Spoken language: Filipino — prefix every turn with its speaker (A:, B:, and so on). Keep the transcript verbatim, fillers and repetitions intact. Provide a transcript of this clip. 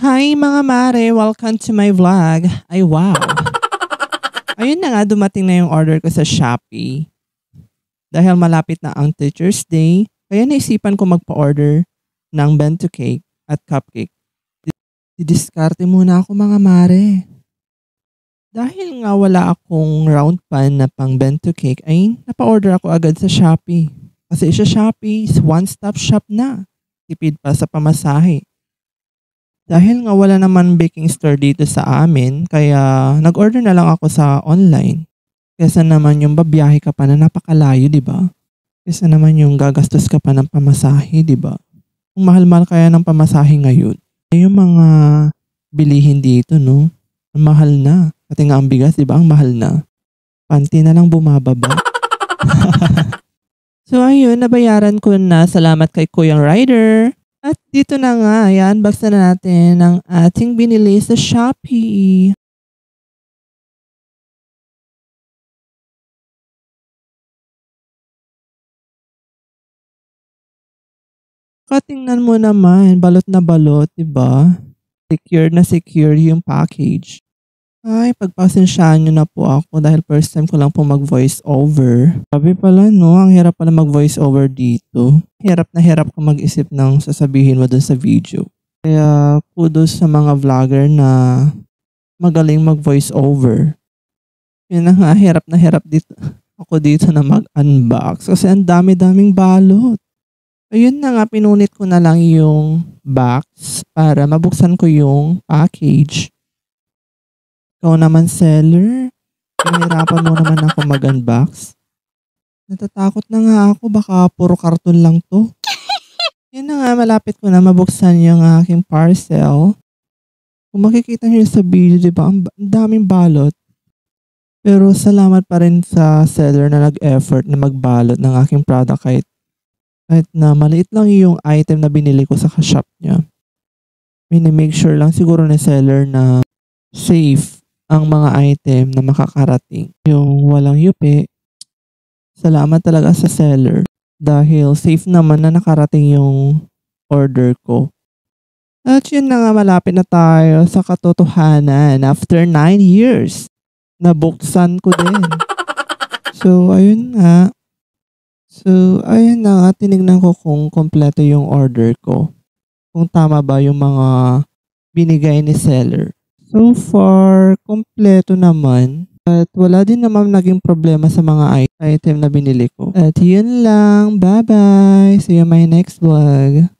A: Hi mga mare! Welcome to my vlog. Ay wow! Ayun na nga, dumating na yung order ko sa Shopee. Dahil malapit na ang Teacher's Day, kaya naisipan ko magpa-order ng bento cake at cupcake. Didiskarte muna ako mga mare. Dahil nga wala akong round pan na pang bento cake, ay napa-order ako agad sa Shopee. Kasi sa Shopee is one-stop shop na. Tipid pa sa pamasahe. Dahil nga wala naman baking store dito sa amin, kaya nag-order na lang ako sa online. Kesa naman yung babiyahe ka pa na napakalayo, di ba? Kesa naman yung gagastos ka pa ng pamasahe, di ba? Kung mahal-mahal kaya ng pamasahe ngayon. Yung mga bilihin dito, no? Ang mahal na. Pati nga ang bigas, di ba? Ang mahal na. Panty na lang bumababa. So ayun, nabayaran ko na. Salamat kay Kuyang Rider. At dito na nga, i-unbox na natin ang ating binili sa Shopee. Katingnan mo naman, balot na balot, diba? Secure na secure yung package. Ay, pagpasensyaan nyo na po ako dahil first time ko lang po mag-voice over. Sabi pala no, ang hirap pala mag-voice over dito. Hirap na hirap ko mag-isip ng sasabihin mo dun sa video. Kaya kudos sa mga vlogger na magaling mag-voice over. Yun na nga, hirap na hirap dito. Ako dito na mag-unbox kasi ang dami-daming balot. Ayun na nga, pinunit ko na lang yung box para mabuksan ko yung package. Ikaw naman seller, pinahirapan mo naman ako mag-unbox. Natatakot na nga ako, baka puro karton lang to. Yan na nga, malapit ko na mabuksan yung aking parcel. Kung makikita nyo sa video, di ba, ang daming balot. Pero salamat pa rin sa seller na nag-effort na magbalot ng aking product kahit, kahit na maliit lang yung item na binili ko sa shop niya. Mini-make sure lang siguro ni seller na safe ang mga item na makakarating. Yung walang yupi, salamat talaga sa seller dahil safe naman na nakarating yung order ko. At yun na nga, malapit na tayo sa katotohanan. After nine years, nabuksan ko din. So, ayun nga. So, ayun na nga, tinignan ko kung kompleto yung order ko. Kung tama ba yung mga binigay ni seller. So far, kompleto naman. At wala din naman naging problema sa mga item na binili ko. At yun lang. Bye-bye. See you in my next vlog.